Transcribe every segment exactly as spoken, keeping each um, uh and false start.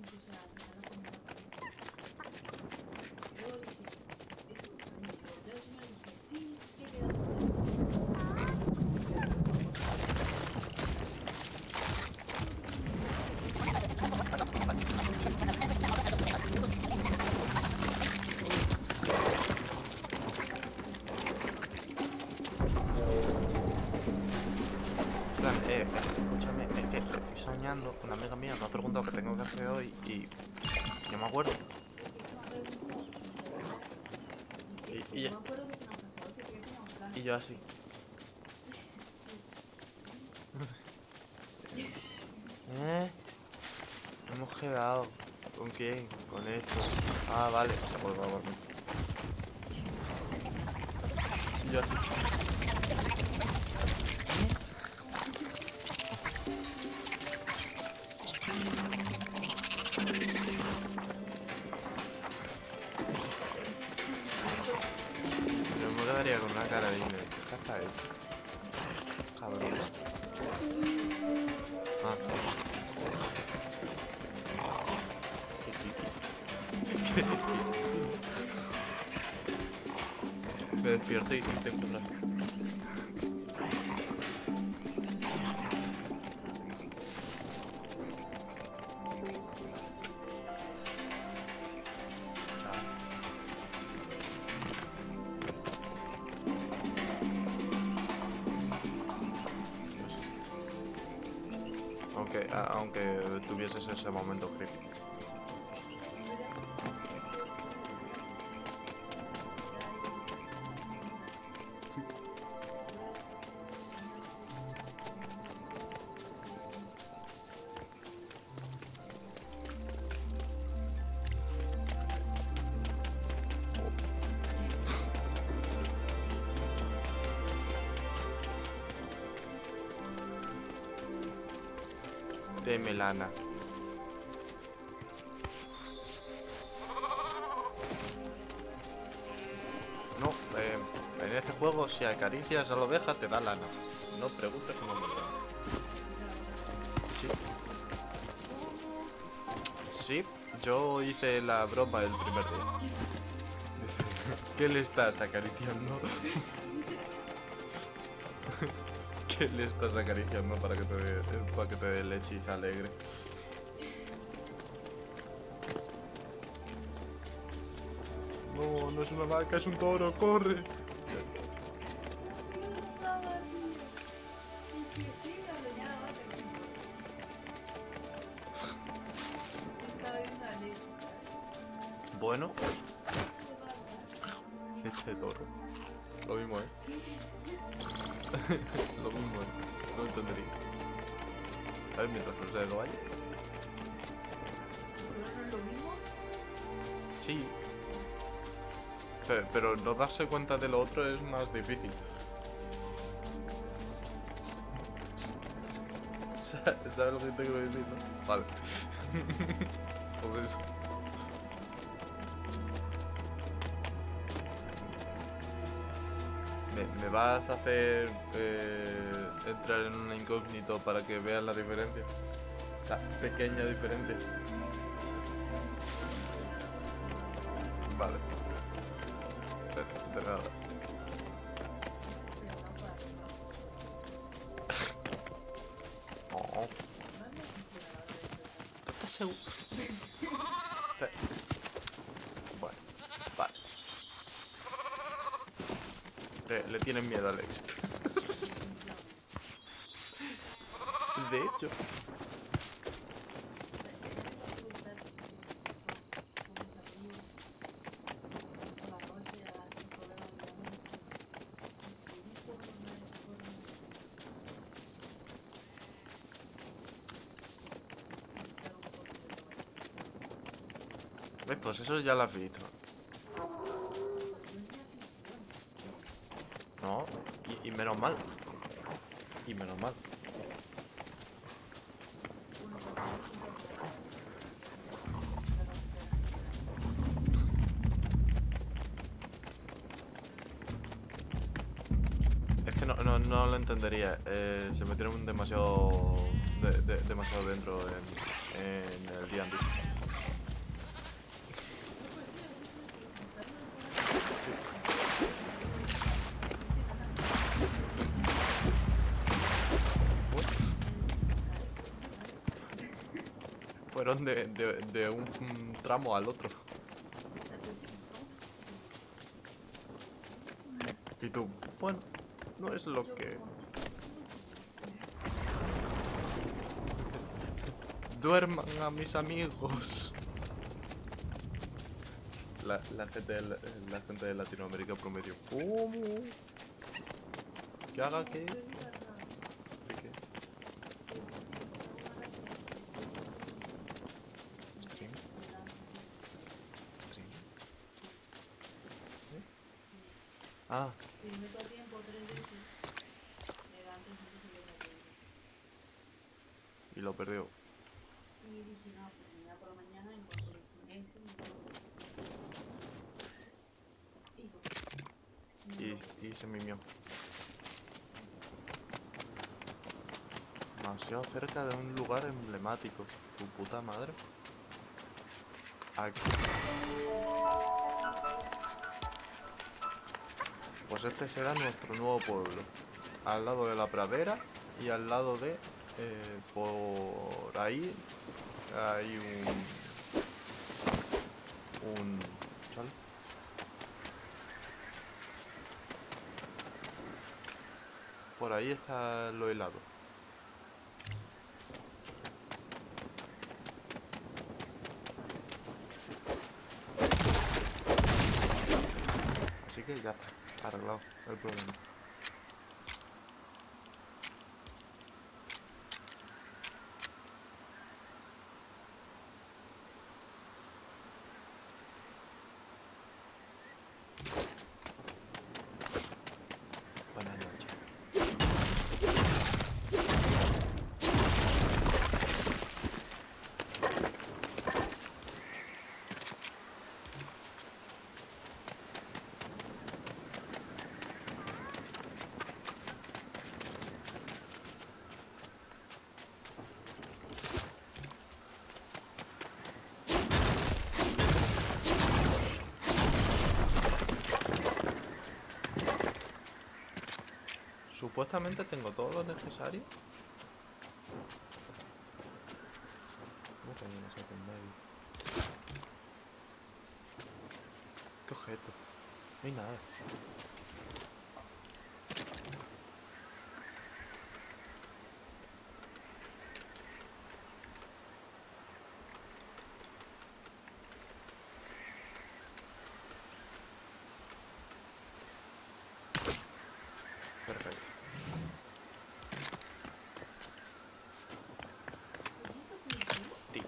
Eh, escúchame, es que estoy soñando. Una amiga mía me ha preguntado qué tengo que hacer hoy y no me acuerdo. Y, y, ya- y yo así. ¿Eh? Hemos quedado. ¿Con quién? Con esto. Ah, vale. Pues va a dormir. Y yo así. Yo me quedaría con una cara de inglés. ¿Qué está hecho? Cabrón. Ah. Me despierto y te encuentras. Aunque, a- aunque tuvieses ese momento creepy. De melana. No, eh, en este juego si acaricias a la oveja te da lana. No preguntes cómo me da. Sí. Sí, yo hice la broma el primer día. ¿Qué le estás acariciando? ¿Qué le estás acariciando para que te dé, para que te dé leche y se alegre? No, no es una vaca, es un toro, corre. Bueno. Leche de toro. Lo mismo, ¿eh? Lo mismo, ¿eh? No lo entendería. ¿Sabes? Mientras no se lo vaya. ¿No es lo mismo? Sí. Pero, pero no darse cuenta de lo otro es más difícil. ¿Sabes lo que te quiero decir, no? Vale. Pues eso. ¿Me, me vas a hacer eh, entrar en un incógnito para que veas la diferencia? La pequeña diferencia. Vale. De, de nada. Oh. ¿Tú estás seguro? Fe- Bueno, vale. Le, le tienen miedo al éxito. De hecho. ¿Ves? Pues eso ya lo has visto. No, y, y menos mal. Y menos mal. Es que no, no, no lo entendería. Eh, se metieron demasiado de, de- demasiado dentro en, en el D and D. fueron de, de, de un, un tramo al otro. Y tú, bueno, no es lo que... Duerman a mis amigos. La, la, gente de la, la gente de Latinoamérica promedio. ¿Cómo? ¿Que haga qué? ¿De qué? ¿Stream? ¿Stream? ¿Eh? Ah. Y lo perdió. Y, y se mimió. Demasiado cerca de un lugar emblemático. Tu puta madre. Aquí. Pues este será nuestro nuevo pueblo. Al lado de la pradera y al lado de... Eh, por ahí hay un... Un... ¿Chale? Por ahí está lo helado. Así que ya está, arreglado el problema. Buenas noches. Supuestamente tengo todo lo necesario. ¿Cómo que hay una seta en medio? ¿Qué objeto? No hay nada. Perfecto. Sí.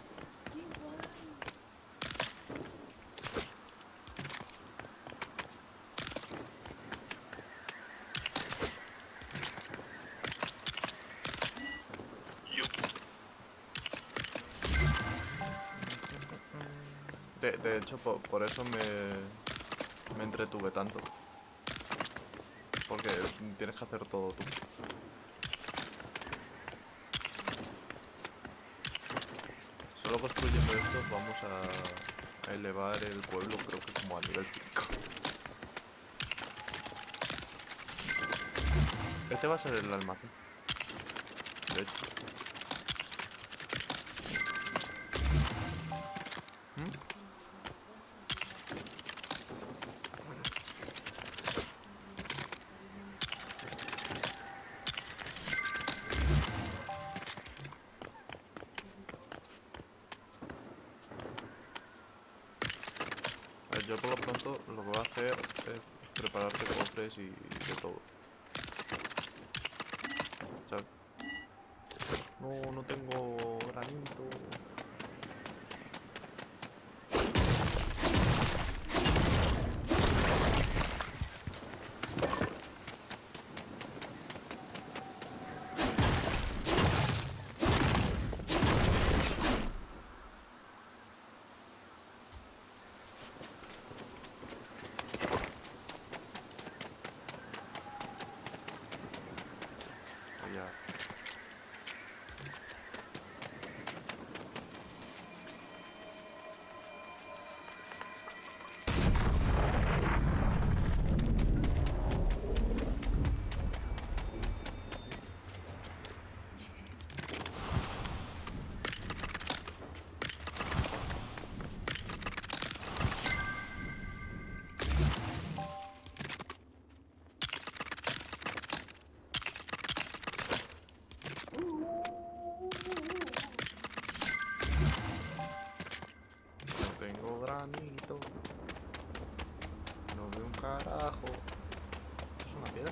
De, de hecho, por, por eso me, me entretuve tanto. Porque tienes que hacer todo tú. Solo construyendo esto vamos a, a elevar el pueblo, creo que como a nivel cinco. Este va a ser el almacén. De hecho. ¿Mm? Yo por lo pronto lo que voy a hacer es prepararte cofres y de todo. O sea, no, no tengo granito. Ya. tengo granito. No veo un carajo. ¿Esto es una piedra?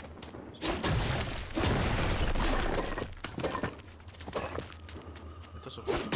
Esto es un...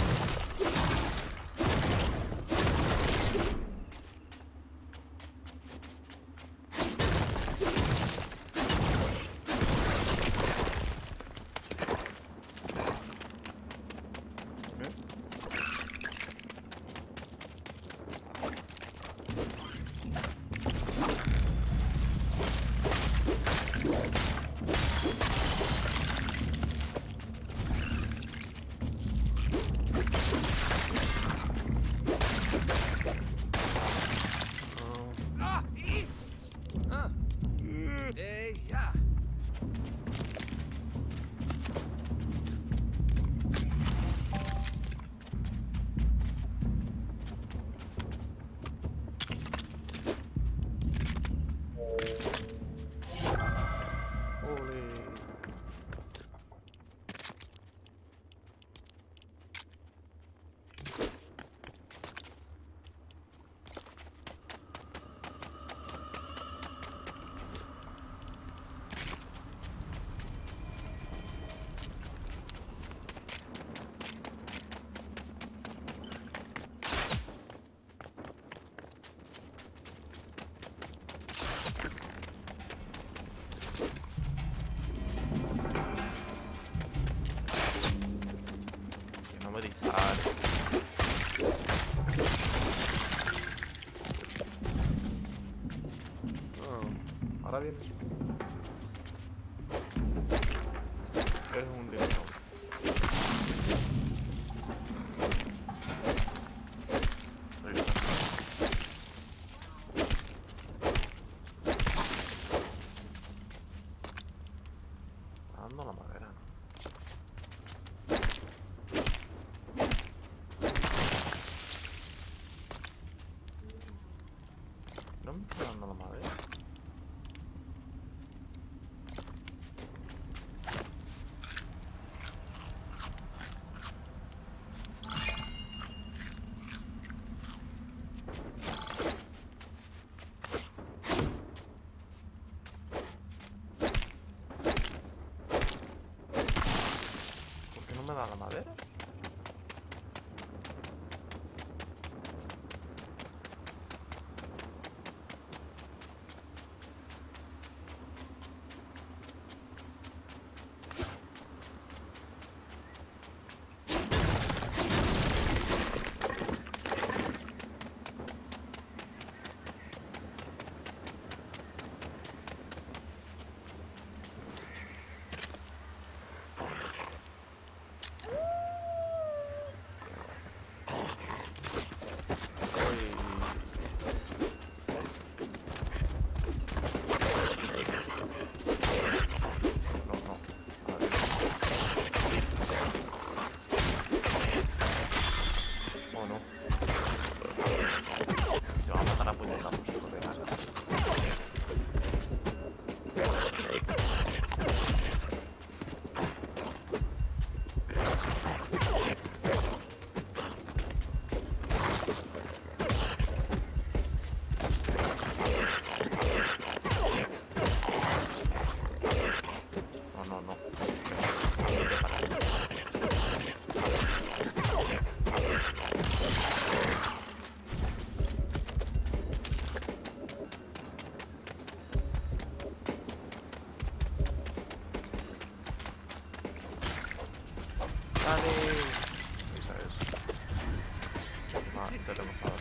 Ahora viene. Es un dinero. Dando la madera. No me está dando la madera. ¿Me da la madera? Dale. Esa es. Ah, tenemos ahora.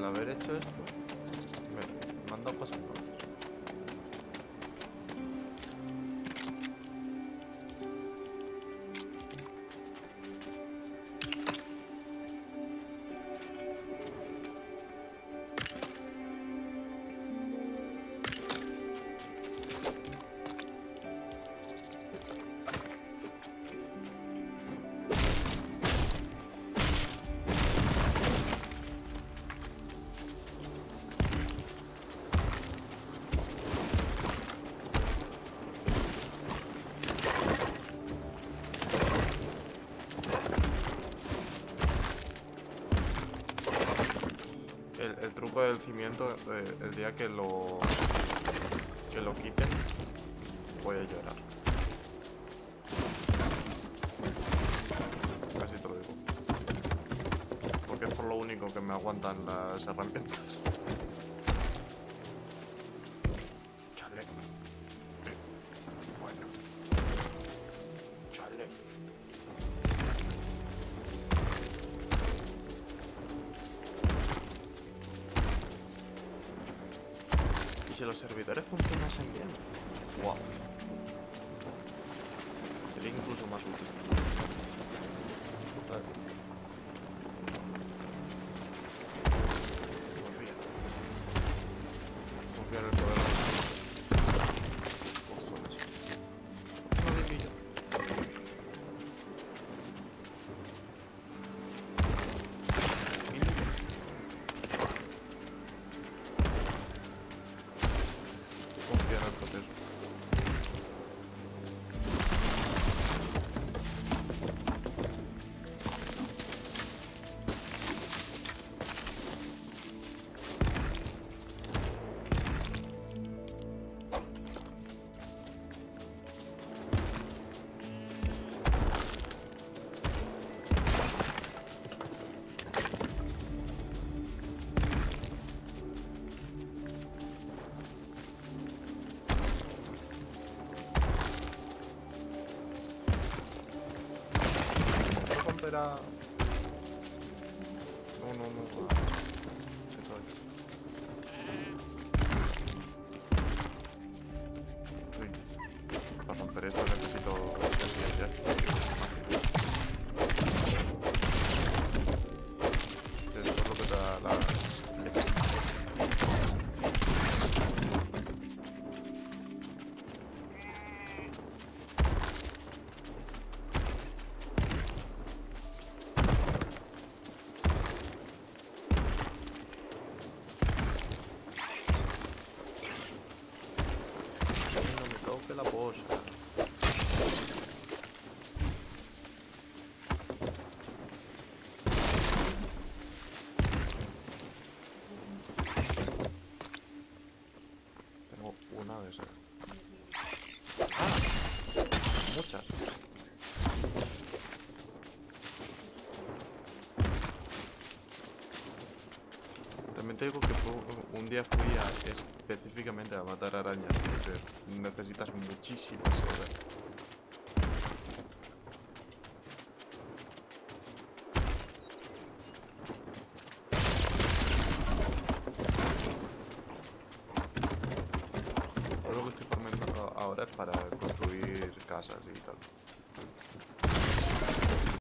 al haber hecho esto, me, me han dado cosas nuevas. El, el truco del cimiento, eh, el día que lo que lo quiten, voy a llorar. Casi te lo digo. Porque es por lo único que me aguantan las herramientas. Chale. Bueno. Chale. ¿Y si los servidores funcionasen bien? Wow. Sería incluso más útil. Vale. Confía. Confía en el poder. Cojones. No me pilla. Confía en el proceso. Era... No, no, no. Uy. Para romper esto necesito paciencia. Eso es lo que te da la... Que la posta. Tengo una de esas. ¡Ah! Muchas. También te digo que fue, un día fui a, específicamente a matar arañas, porque necesitas muchísima seda. Todo lo que estoy formando ahora es para construir casas y tal.